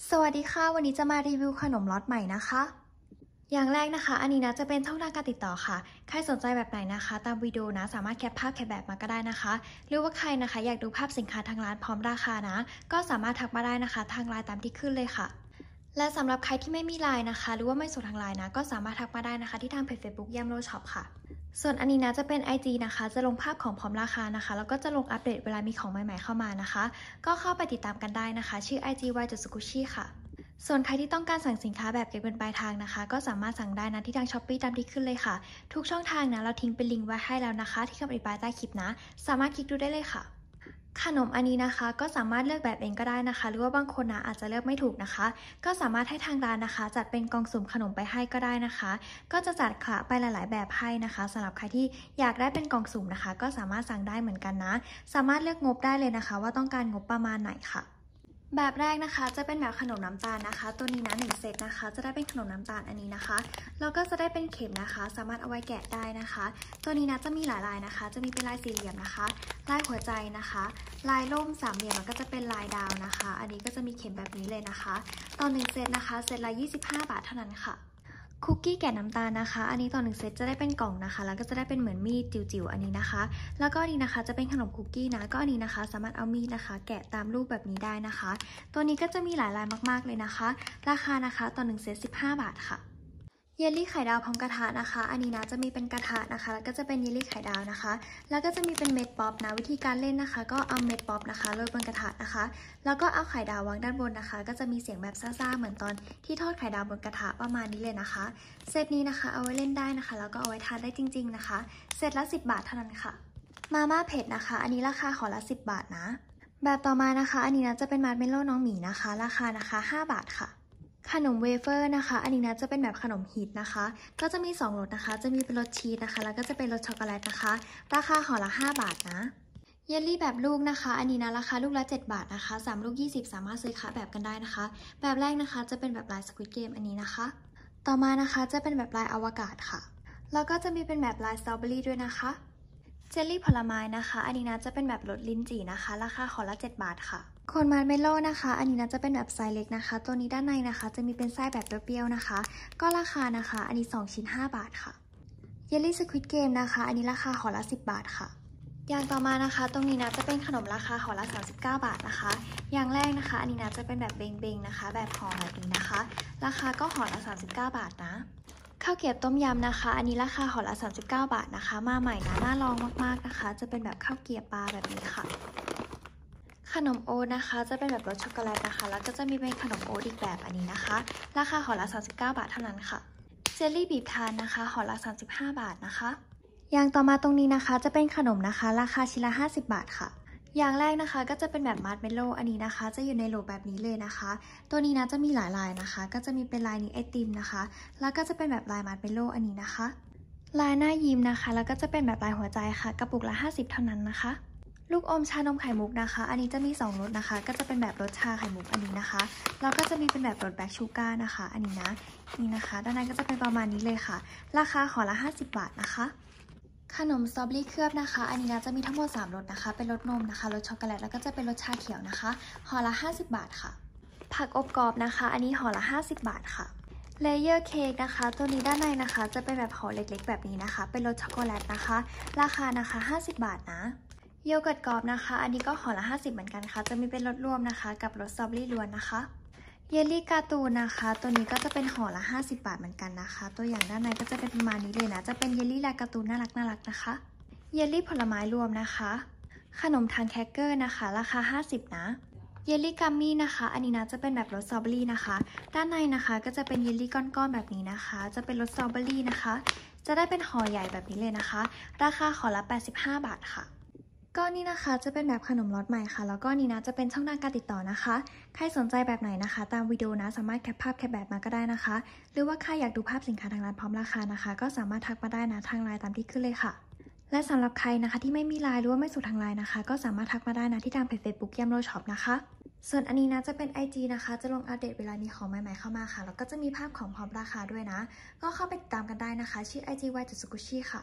สวัสดีค่ะวันนี้จะมารีวิวขนมล็อตใหม่นะคะอย่างแรกนะคะอันนี้นะจะเป็นช่องทางการติดต่อค่ะใครสนใจแบบไหนนะคะตามวิดีโอนะสามารถแคปภาพแคปแบบมาก็ได้นะคะหรือว่าใครนะคะอยากดูภาพสินค้าทางร้านพร้อมราคานะก็สามารถทักมาได้นะคะทางไลน์ตามที่ขึ้นเลยค่ะและสำหรับใครที่ไม่มีไลน์นะคะหรือว่าไม่สนทางไลน์นะก็สามารถทักมาได้นะคะที่ทางเพจ Facebook ยำโลช็อปค่ะส่วนอันนี้นะจะเป็น IG นะคะจะลงภาพของพร้อมราคานะคะแล้วก็จะลงอัปเดตเวลามีของใหม่ๆเข้ามานะคะก็เข้าไปติดตามกันได้นะคะชื่อ IG y.sukushi ค่ะส่วนใครที่ต้องการสั่งสินค้าแบบเก็บเงินปลายทางนะคะก็สามารถสั่งได้นะที่ทาง Shopee ตามที่ขึ้นเลยค่ะทุกช่องทางนะเราทิ้งเป็นลิงก์ไว้ให้แล้วนะคะที่คำอธิบายใต้คลิปนะสามารถคลิกดูได้เลยค่ะขนมอันนี้นะคะก็สามารถเลือกแบบเองก็ได้นะคะหรือว่าบางคนนะอาจจะเลือกไม่ถูกนะคะก็สามารถให้ทางร้านนะคะจัดเป็นกล่องสุ่มขนมไปให้ก็ได้นะคะก็จะจัดขะไปหลายๆแบบให้นะคะสำหรับใครที่อยากได้เป็นกล่องสุ่มนะคะก็สามารถสั่งได้เหมือนกันนะสามารถเลือกงบได้เลยนะคะว่าต้องการงบประมาณไหนค่ะแบบแรกนะคะจะเป็นแบบขนมน้ำตาลนะคะตัวนี้นะ1 เซตนะคะจะได้เป็นขนมน้ำตาลอันนี้นะคะแล้วก็จะได้เป็นเข็มนะคะสามารถเอาไว้แกะได้นะคะตัวนี้นะจะมีหลายลายนะคะจะมีเป็นลายสี่เหลี่ยมนะคะลายหัวใจนะคะลายร่มสามเหลี่ยมแล้วก็จะเป็นลายดาวนะคะอันนี้ก็จะมีเข็มแบบนี้เลยนะคะต่อ1 เซตนะคะเซตละ25 บาทเท่านั้นค่ะคุกกี้แกะน้ำตาลนะคะอันนี้ต่อ1 เซตจะได้เป็นกล่องนะคะแล้วก็จะได้เป็นเหมือนมีดจิ๋วๆอันนี้นะคะแล้วก็อันนี้นะคะจะเป็นขนมคุกกี้นะก็อันนี้นะคะสามารถเอามีดนะคะแกะตามรูปแบบนี้ได้นะคะตัวนี้ก็จะมีหลายลายมากๆเลยนะคะราคานะคะต่อ1 เซต15 บาทค่ะเยลลี่ไข่ดาวพร้อมกระทะนะคะอันนี้นะจะมีเป็นกระทะนะคะแล้วก็จะเป็นเยลลี่ไข่ดาวนะคะแล้วก็จะมีเป็นเม็ดป๊อปนะวิธีการเล่นนะคะก็เอาเม็ดป๊อปนะคะโรยบนกระทะนะคะแล้วก็เอาไข่ดาววางด้านบนนะคะก็จะมีเสียงแบบซ่าๆเหมือนตอนที่ทอดไข่ดาวบนกระทะประมาณนี้เลยนะคะเซตนี้นะคะเอาไว้เล่นได้นะคะแล้วก็เอาไว้ทานได้จริงๆนะคะเซตละ10 บาทเท่านั้นค่ะมาม่าเผ็ดนะคะอันนี้ราคาห่อละ10 บาทนะแบบต่อมานะคะอันนี้นะจะเป็นมาร์ชเมลโล่น้องหมีนะคะราคานะคะ5 บาทค่ะขนมเวเฟอร์นะคะอันนี้นะจะเป็นแบบขนมฮีทนะคะก็จะมี2 รสนะคะจะมีเป็นรสชีสนะคะแล้วก็จะเป็นรสช็อกโกแลตนะคะราคาห่อละ5 บาทนะเยลลี่แบบลูกนะคะอันนี้นะราคาลูกละ7 บาทนะคะ3 ลูก20สามารถซื้อคะแบบกันได้นะคะแบบแรกนะคะจะเป็นแบบลายสควิดเกมอันนี้นะคะต่อมานะคะจะเป็นแบบลายอวกาศค่ะแล้วก็จะมีเป็นแบบลายสตรอเบอรี่ด้วยนะคะเจลลี่ผลไม้นะคะอันนี้นะจะเป็นแบบรสลิ้นจี่นะคะราคาห่อละ7 บาทค่ะโคนมาร์เมลโล่นะคะอันนี้นะจะเป็นแบบไซส์เล็กนะคะตัวนี้ด้านในนะคะจะมีเป็นไส้แบบเปรี้ยวๆนะคะก็ราคานะคะอันนี้2 ชิ้น5 บาทค่ะเยลลี่สควิดเกมนะคะอันนี้ราคาห่อละ10 บาทค่ะอย่างต่อมานะคะตรงนี้นะจะเป็นขนมราคาห่อละ39 บาทนะคะอย่างแรกนะคะอันนี้นะจะเป็นแบบเบงๆนะคะแบบห่อแบบนี้นะคะราคาก็ห่อละ39 บาทนะข้าวเกรี๊ยวต้มยำนะคะอันนี้ราคาห่อละ39 บาทนะคะมาใหม่นะน่าลองมากๆนะคะจะเป็นแบบข้าวเกรี๊ยวปลาแบบนี้ค่ะขนมโอ๊ตนะคะจะเป็นแบบรสช็อกโกแลตนะคะแล้วก็จะมีเป็นขนมโอ๊ตอีกแบบอันนี้นะคะราคาห่อละ39 บาทเท่านั้นค่ะเจลลี่บีบทานนะคะห่อละ35 บาทนะคะอย่างต่อมาตรงนี้นะคะจะเป็นขนมนะคะราคาชิ้นละ50 บาทค่ะอย่างแรกนะคะก็จะเป็นแบบมาร์ชเมลโล่อันนี้นะคะจะอยู่ในโหลแบบนี้เลยนะคะตัวนี้นะจะมีหลายลายนะคะก็จะมีเป็นลายนี้ไอติมนะคะแล้วก็จะเป็นแบบลายมาร์ชเมลโล่อันนี้นะคะลายหน้ายิ้มนะคะแล้วก็จะเป็นแบบลายหัวใจค่ะกระปุกละ50เท่านั้นนะคะลูกอมชานมไข่มุกนะคะอันนี้จะมี2 รสนะคะก็จะเป็นแบบรสชาไข่มุกอันนี้นะคะแล้วก็จะมีเป็นแบบรสแบล็คชูการ์นะคะอันนี้นะนี่นะคะด้านในก็จะเป็นประมาณนี้เลยค่ะราคาห่อละ50 บาทนะคะขนมสตรอเบอรี่เคลือบนะคะอันนี้นะจะมีทั้งหมด3 รสนะคะเป็นรสนมนะคะรสช็อกโกแลตแล้วก็จะเป็นรสชาเขียวนะคะห่อละ50 บาทค่ะผักอบกรอบนะคะอันนี้ห่อละ50 บาทค่ะเลเยอร์เค้กนะคะตัวนี้ด้านในนะคะจะเป็นแบบห่อเล็กๆแบบนี้นะคะเป็นรสช็อกโกแลตนะคะราคานะคะ50 บาทนะโยเกิร์ตกรอบนะคะอันนี้ก็ห่อละ50เหมือนกันค่ะจะมีเป็นรสรวมนะคะกับรสสตรอเบอรี่ล้วนนะคะเยลลี่การ์ตูนนะคะตัวนี้ก็จะเป็นห่อละ50 บาทเหมือนกันนะคะตัวอย่างด้านในก็จะเป็นประมาณนี้เลยนะจะเป็นเยลลี่ลายการ์ตูนน่ารักนะคะเยลลี่ผลไม้รวมนะคะขนมทานแครกเกอร์นะคะราคา50นะเยลลี่กัมมี่นะคะอันนี้นะจะเป็นแบบรสสตรอเบอรี่นะคะด้านในนะคะก็จะเป็นเยลลี่ก้อนๆแบบนี้นะคะจะเป็นรสสตรอเบอรี่นะคะจะได้เป็นห่อใหญ่แบบนี้เลยนะคะราคาห่อละ85 บาทค่ะก็นี่นะคะจะเป็นแบบขนมล็อตใหม่ค่ะแล้วก็นี่นะจะเป็นช่องทางการติดต่อนะคะใครสนใจแบบไหนนะคะตามวิดีโอนะสามารถแคปภาพแคปแบบมาก็ได้นะคะหรือว่าใครอยากดูภาพสินค้าทางร้านพร้อมราคานะคะก็สามารถทักมาได้นะทางไลน์ตามที่ขึ้นเลยค่ะและสำหรับใครนะคะที่ไม่มีไลน์หรือว่าไม่สู่ทางไลน์นะคะก็สามารถทักมาได้นะที่ทางเพจ Facebook ยำโลช็อปนะคะส่วนอันนี้นะจะเป็น IG นะคะจะลงอัปเดตเวลามีของใหม่ๆเข้ามาค่ะแล้วก็จะมีภาพของพร้อมราคาด้วยนะก็เข้าไปติดตามกันได้นะคะชื่อ IG y.sukushi ค่ะ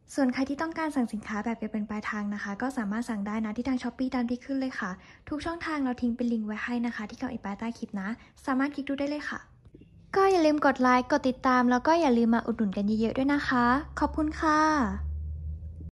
ส่วนใครที่ต้องการสั่งสินค้าแบบเก็บเป็นปลายทางนะคะก็สามารถสั่งได้นะที่ทาง Shopee ตามที่ขึ้นเลยค่ะทุกช่องทางเราทิ้งเป็นลิงก์ไว้ให้นะคะที่กับอีกใต้คลิปนะสามารถคลิกดูได้เลยค่ะก็อย่าลืมกดไลค์กดติดตามแล้วก็อย่าลืมมาอุดหนุนกันเยอะๆด้วยนะคะขอบคุณค่ะ